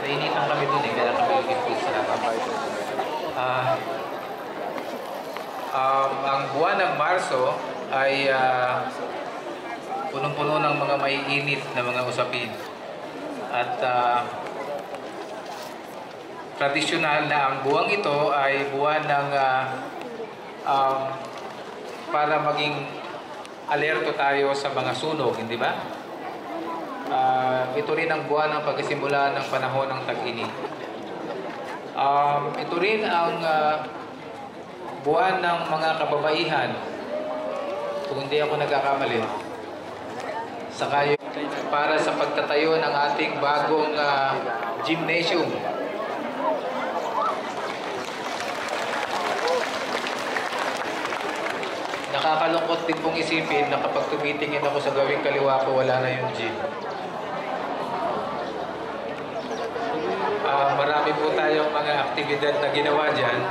nainitan kami dun eh, kaya kami nag-impose sa lahat. Ang buwan ng Marso ay punong-puno ng mga maiinit na mga usapin. At tradisyonal na ang buwang ito ay buwan ng para maging alerto tayo sa mga sunog, hindi ba? Ito rin ang buwan ng pagsisimula ng panahon ng tag-init. Ito rin ang buwan ng mga kababaihan, kung hindi ako nagkakamali. Saka para sa pagtatayo ng ating bagong gymnasium. Nakakalungkot din pong isipin na kapag tumitingin ako sa gawing kaliwa ko, wala na yung gym. Marami po tayong mga aktibidad na ginawa dyan.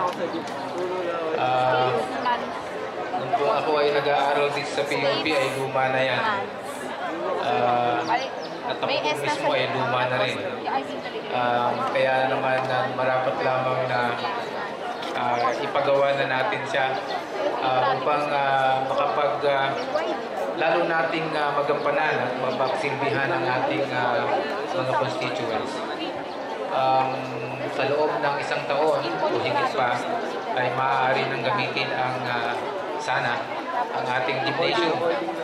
Nung po ako ay nag-aaral dito sa PUP ay luma na yan. At ako po mismo ay luma na rin. Kaya naman marapat lamang na ipagawa na natin siya upang lalo nating magampanan at mapagsilbihan ang ating mga constituents. Sa loob ng isang taon o higit pa ay maaari nang gamitin ang sana ang ating gymnasium.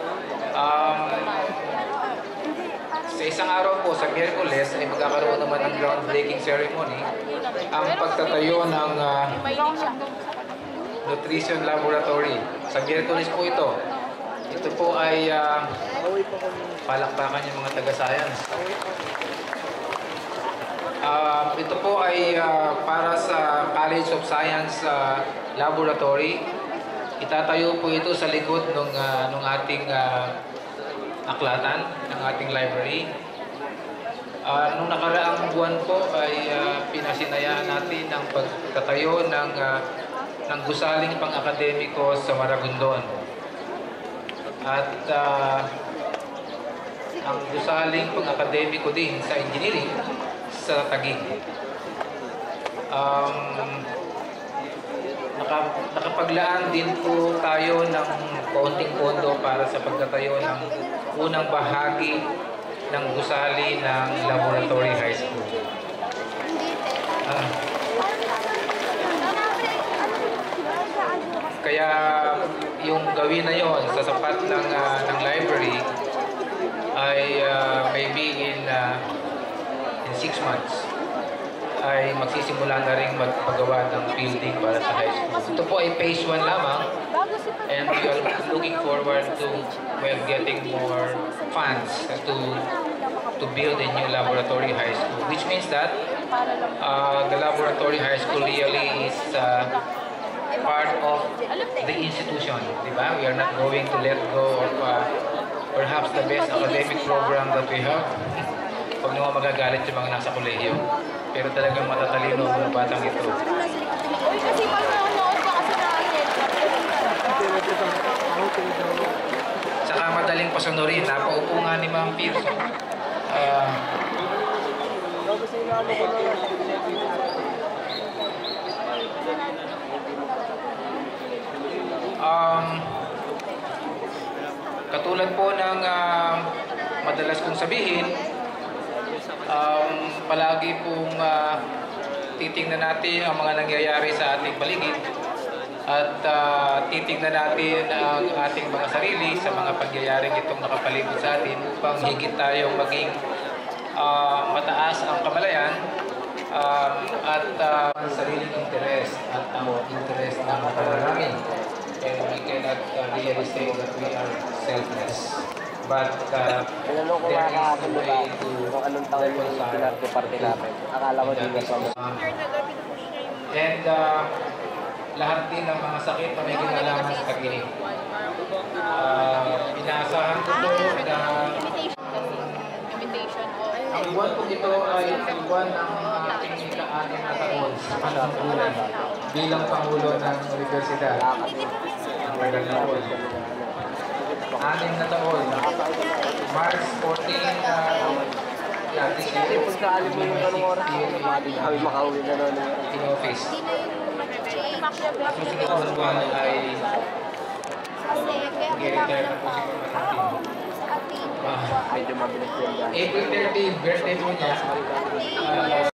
Sa isang araw po, sa Miyerkules, ay magkakaroon naman ng groundbreaking ceremony ang pagtatayo ng nutrition laboratory. Sa Miyerkules po ito. Ito po ay palakpakan yung mga taga-science. Ito po ay para sa College of Science Laboratory. Itatayo po ito sa likod ng ating aklatan, ng ating library. Nung nakaraang buwan po ay pinasinayaan natin ang pagtatayo ng gusaling pang-akademiko sa Maragondon. At ang gusaling pang-akademiko din sa engineering sa Taguig. Nakapaglaan din po tayo ng kaunting pondo para sa pagtatayo ng unang bahagi ng gusali ng Laboratory High School. Kaya yung gawin na yon sa sapat ng library ay maybe in 6 months ay magsisimula na rin magpagawa ng building para sa high school. Ito po ay phase 1 lamang and we are looking forward to getting more funds to build a new laboratory high school, which means that the laboratory high school really is part of the institution, diba? We are not going to let go of perhaps the best academic program that we have. Huwag naman magagalit yung mga nasa kolehiyo. Pero talagang matatalino ang mga batang ito. Saka madaling pasunurin. Napaupo nga ni Ma'am Pearson. Katulad po ng madalas kong sabihin, palagi pong titingnan natin ang mga nangyayari sa ating paligid at titingnan natin ang ating mga sarili sa mga pangyayaring itong nakapalibot sa atin upang higit tayong maging mataas ang kamalayan at sariling interes at ang interes ng marami. And we cannot really say that we are selfless. But there is a way to reconcile and lahat din ng mga sakit na may kinalaman sa tag-init. Inaasahan ko po na ang buwan po ito ay ang buwan ng ating ika-anim na taon sa pananggulan bilang Pangulo ng Universidad. Ang tagal na po. 6 na taon. March 14, Yeah, this year. Kasi pagkaali mo yung anong oras, kami makauwi na noon. In office. Susunod na buwan ay mag-retire na po si Mama Martin. Medyo mabilis yan. April 13, birthday po niya.